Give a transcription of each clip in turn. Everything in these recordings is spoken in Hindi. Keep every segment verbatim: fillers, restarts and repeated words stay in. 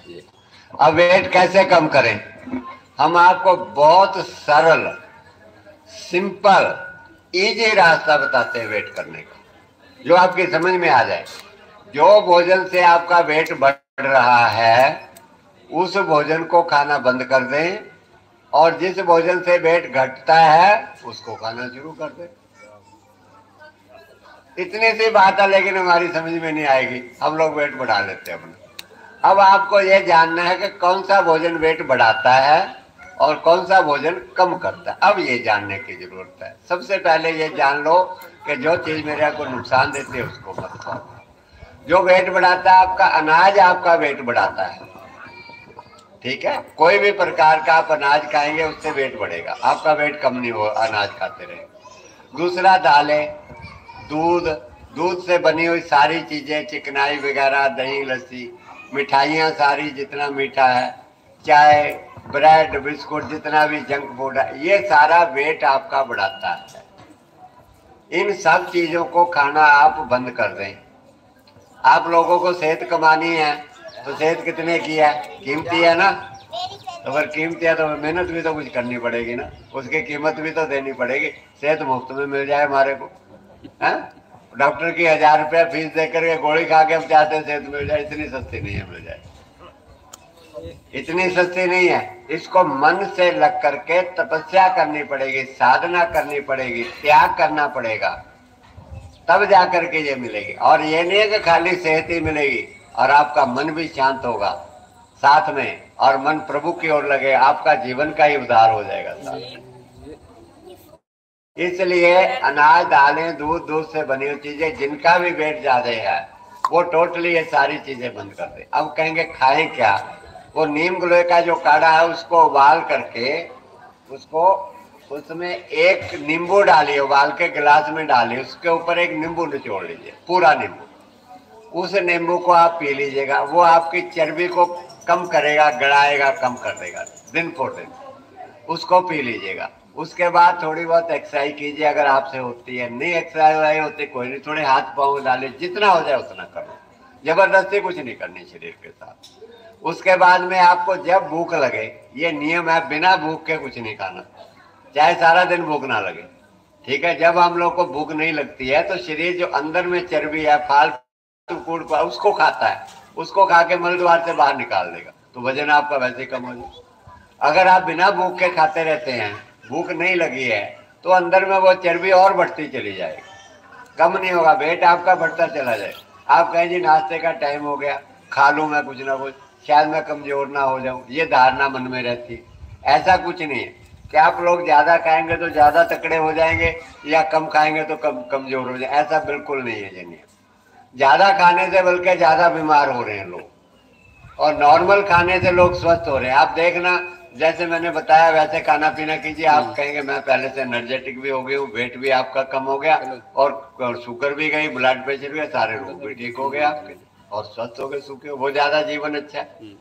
चाहिए। अब वेट कैसे कम करें, हम आपको बहुत सरल, सिंपल, इजी रास्ता बताते हैं वेट करने का, जो आपकी समझ में आ जाए। जो भोजन से आपका वेट बढ़ रहा है उस भोजन को खाना बंद कर दें, और जिस भोजन से वेट घटता है उसको खाना शुरू कर दें। इतनी सी बात है, लेकिन हमारी समझ में नहीं आएगी, हम लोग वेट बढ़ा लेते हैं अपना। अब आपको यह जानना है कि कौन सा भोजन वेट बढ़ाता है और कौन सा भोजन कम करता है। अब ये जानने की जरूरत है। सबसे पहले ये जान लो कि जो चीज मेरे को नुकसान देती है उसको मत खाओ। जो वेट बढ़ाता है आपका अनाज, आपका वेट बढ़ाता है, ठीक है। कोई भी प्रकार का आप अनाज खाएंगे उससे वेट बढ़ेगा, आपका वेट कम नहीं हो अनाज खाते रहे। दूसरा दालें, दूध, दूध से बनी हुई सारी चीजें, चिकनाई वगैरह, दही, लस्सी, मिठाइयाँ सारी, जितना मीठा है, चाय, ब्रेड, बिस्कुट, जितना भी जंक फूड है, ये सारा वेट आपका बढ़ाता है। इन सब चीजों को खाना आप बंद कर दें। आप लोगों को सेहत कमानी है तो सेहत कितने की है, कीमती है ना। तो अगर कीमती है तो मेहनत भी तो कुछ करनी पड़ेगी ना, उसकी कीमत भी तो देनी पड़ेगी। सेहत मुफ्त में मिल जाए हमारे को, है? डॉक्टर की हजार रुपया फीस देकर के गोली खा के हम चाहते हैं सेहत मिल जाए, इतनी सस्ती नहीं है मिल जाए, इतनी सस्ती नहीं है। इसको मन से लग करके तपस्या करनी पड़ेगी, साधना करनी पड़ेगी, त्याग करना पड़ेगा, तब जाकर के ये मिलेगी। और ये नहीं है कि खाली सेहत ही मिलेगी, और आपका मन भी शांत होगा साथ में, और मन प्रभु की ओर लगे, आपका जीवन का ही उद्धार हो जाएगा साथ में। इसलिए अनाज, दालें, दूध, दूध से बनी हुई चीजें, जिनका भी वेट ज्यादा है वो टोटली ये सारी चीजें बंद कर दे। अब कहेंगे खाएं क्या, वो नीम गिलोय का जो काढ़ा है उसको उबाल करके, उसको उसमें एक नींबू डालिए, उबाल के गिलास में डालिए, उसके ऊपर एक नींबू निचोड़ लीजिए, पूरा नींबू। उस नींबू को आप पी लीजिएगा, वो आपकी चर्बी को कम करेगा, गड़ाएगा, कम कर देगा दिन पर दिन। उसको पी लीजिएगा। उसके बाद थोड़ी बहुत एक्सरसाइज कीजिए अगर आपसे होती है, नहीं एक्सरसाइज होती कोई नहीं, थोड़े हाथ पाँव डाले, जितना हो जाए उतना करो, जबरदस्ती कुछ नहीं करनी शरीर के साथ। उसके बाद में आपको जब भूख लगे, ये नियम है, बिना भूख के कुछ नहीं खाना, चाहे सारा दिन भूख ना लगे, ठीक है। जब हम लोग को भूख नहीं लगती है तो शरीर जो अंदर में चर्बी है, फालतू कूड़, उसको खाता है, उसको खा के मल द्वार से बाहर निकाल देगा, तो वजन आपका वैसे कम हो जाए। अगर आप बिना भूख के खाते रहते हैं, भूख नहीं लगी है, तो अंदर में वो चर्बी और बढ़ती चली जाएगी, कम नहीं होगा, वेट आपका बढ़ता चला जाए। आप कहें जी नाश्ते का टाइम हो गया, खा लूँ मैं कुछ ना कुछ, शायद मैं कमजोर ना हो जाऊं, ये धारणा मन में रहती। ऐसा कुछ नहीं है कि आप लोग ज्यादा खाएंगे तो ज्यादा तकड़े हो जाएंगे, या कम खाएंगे तो कम कमजोर हो जाएंगे, ऐसा बिल्कुल नहीं है। जनिए ज्यादा खाने से बल्कि ज्यादा बीमार हो रहे हैं लोग, और नॉर्मल खाने से लोग स्वस्थ हो रहे हैं। आप देखना, जैसे मैंने बताया वैसे खाना पीना कीजिए, आप कहेंगे मैं पहले से एनर्जेटिक भी हो गई हूँ, वेट भी आपका कम हो गया, और शुगर भी गई, ब्लड प्रेशर भी, सारे रोग भी ठीक हो गए आपके, और स्वस्थ हो गए, सूखे हो, वो ज्यादा जीवन अच्छा है।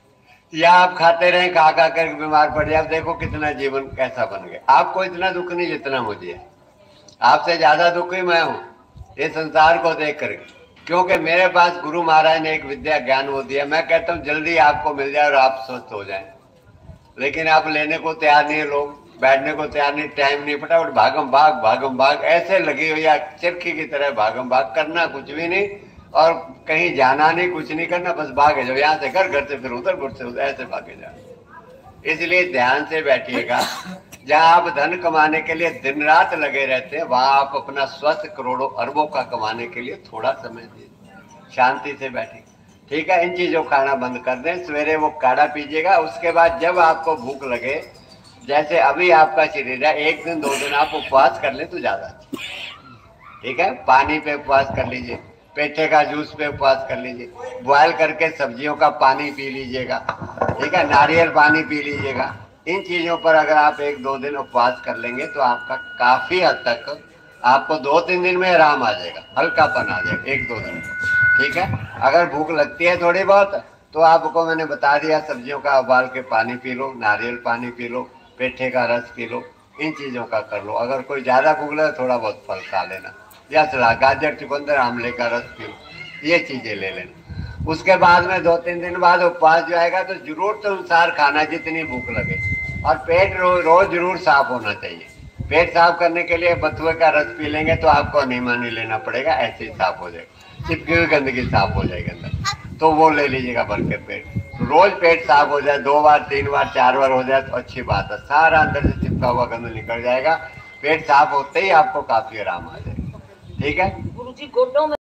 या आप खाते रहे, खा खा कर बीमार पड़ जाए, देखो कितना जीवन कैसा बन गया। आपको इतना दुख नहीं जितना मुझे है, आपसे ज्यादा दुखी मैं हूँ ये संसार को देख कर, क्योंकि मेरे पास गुरु महाराज ने एक विद्या ज्ञान वो दिया। मैं कहता हूँ जल्दी आपको मिल जाए और आप स्वस्थ हो जाए, लेकिन आप लेने को तैयार नहीं है, लोग बैठने को तैयार नहीं, टाइम नहीं, फटाफट भागम भाग भागम भाग ऐसे लगी हुई है, चरखी की तरह भागम भाग, करना कुछ भी नहीं, और कहीं जाना नहीं, कुछ नहीं करना, बस भागे जाओ, यहाँ से घर, घर से फिर उधर, उधर से उधर, ऐसे भागे जाओ। इसलिए ध्यान से बैठिएगा। जहाँ आप धन कमाने के लिए दिन रात लगे रहते हैं, वहां आप अपना स्वस्थ करोड़ों अरबों का कमाने के लिए थोड़ा समय दीजिए, शांति से बैठिए, ठीक है। इन चीजों खाना बंद कर दें, सवेरे वो काढ़ा पीजिएगा। उसके बाद जब आपको भूख लगे, जैसे अभी आपका शरीर है, एक दिन दो दिन आप उपवास कर ले तो ज्यादा अच्छा, ठीक है। पानी पे उपवास कर लीजिए, पेठे का जूस पे उपवास कर लीजिए, बॉयल करके सब्जियों का पानी पी लीजिएगा, ठीक है, नारियल पानी पी लीजिएगा। इन चीजों पर अगर आप एक दो दिन उपवास कर लेंगे तो आपका काफी हद तक, आपको दो तीन दिन में आराम आ जाएगा, हल्कापन आ जाएगा एक दो दिन, ठीक है। अगर भूख लगती है थोड़ी बहुत तो आपको मैंने बता दिया, सब्जियों का उबाल के पानी पी लो, नारियल पानी पी लो, पेठे का रस पी लो, इन चीजों का कर लो। अगर कोई ज्यादा भूख लगे थोड़ा बहुत फल खा लेना, या सलाद, गाजर, चुकंदर, आंवले का रस पी लो, ये चीजें ले लेना। उसके बाद में दो तीन दिन बाद उपवास जो आएगा तो जरूरत अनुसार खाना जितनी भूख लगे, और पेट रो, रोज जरूर साफ होना चाहिए। पेट साफ करने के लिए बथुए का रस पी लेंगे तो आपको नीमा नहीं लेना पड़ेगा, ऐसे ही साफ हो जाएगा, चिपकी हुई गंदगी साफ हो जाएगी अंदर, तो वो ले लीजिएगा भर के पेट। तो रोज पेट साफ हो जाए, दो बार तीन बार चार बार हो जाए तो अच्छी बात है, सारा अंदर से चिपका हुआ गंद निकल जाएगा। पेट साफ होते ही आपको काफी आराम आ जाएगा। ठीक है। गुरुजी, गोडों में